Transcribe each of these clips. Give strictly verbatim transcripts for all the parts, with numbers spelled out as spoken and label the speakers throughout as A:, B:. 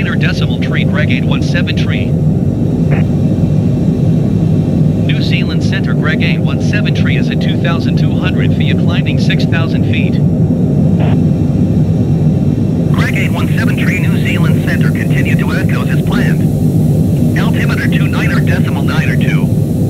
A: niner decimal tree, Greg eight one seven tree. New Zealand Center, Greg eight one seven tree is at two thousand two hundred feet, climbing six thousand feet.
B: Greg eight one seven tree, New Zealand Center, continue to echoes as planned. Altimeter two niner decimal niner two.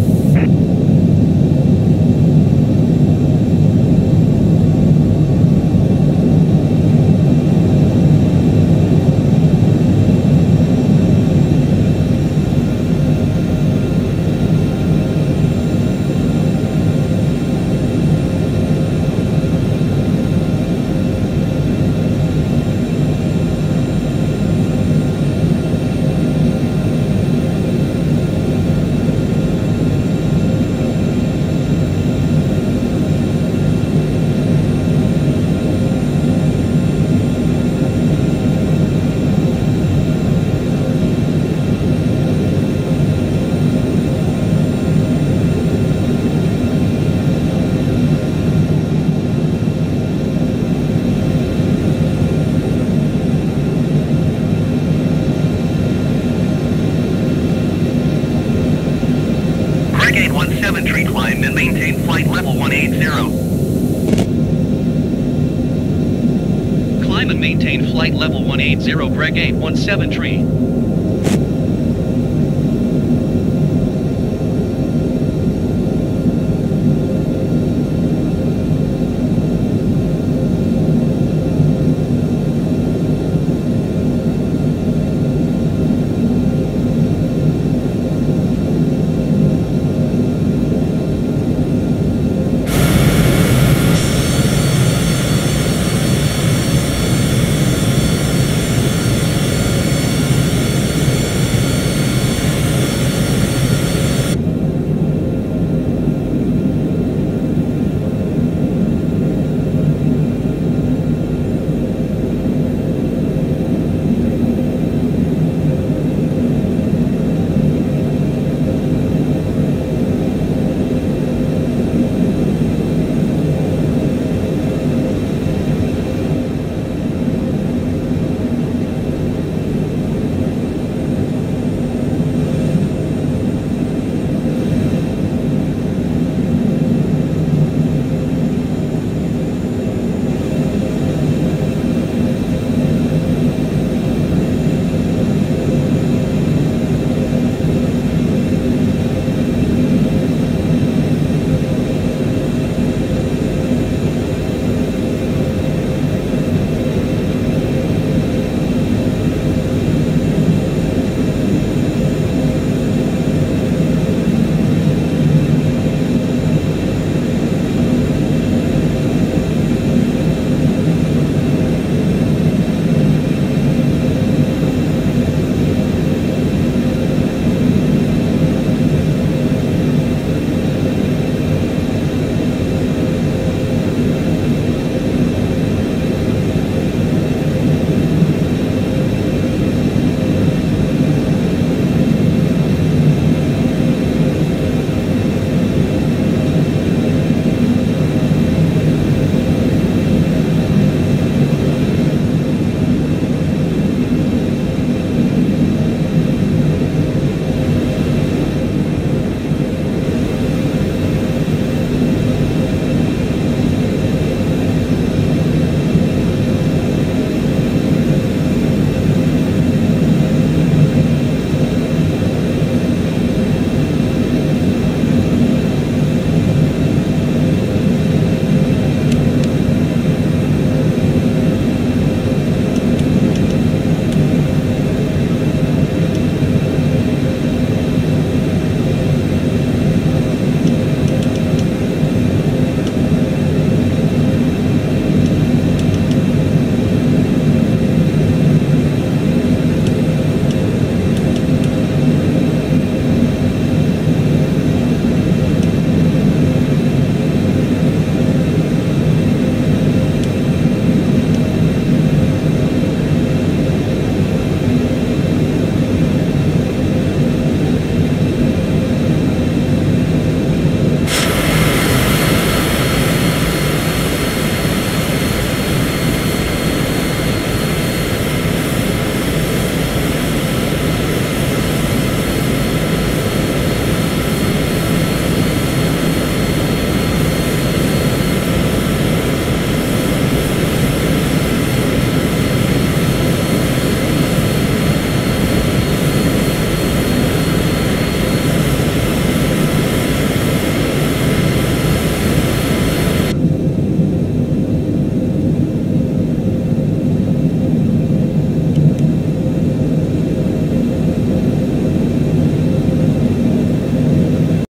B: eight one seven tree, climb and maintain flight level one eighty.
A: Climb and maintain flight level one eighty, Greg eight one seven tree.